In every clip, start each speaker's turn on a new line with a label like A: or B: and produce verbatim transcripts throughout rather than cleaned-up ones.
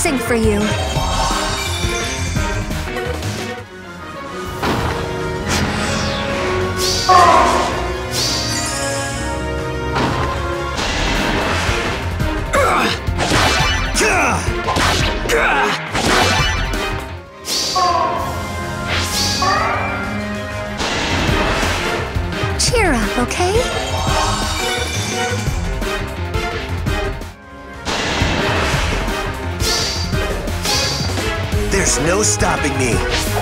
A: sing for you. Cheer up, okay?
B: There's no stopping me.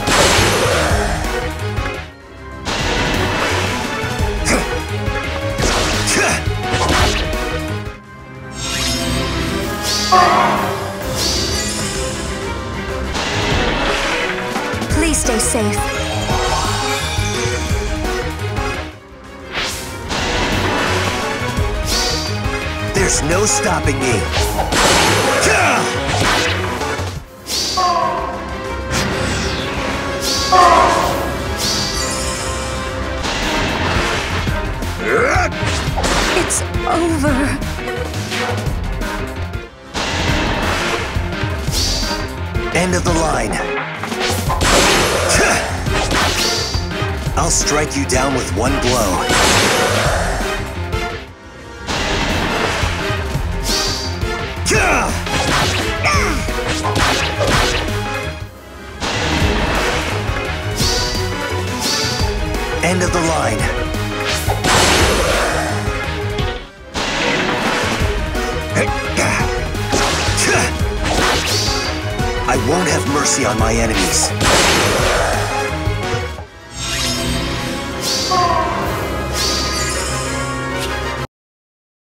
A: Please stay safe.
B: There's no stopping me.
A: It's over.
B: End of the line. I'll strike you down with one blow. End of the line. I won't have mercy on my enemies.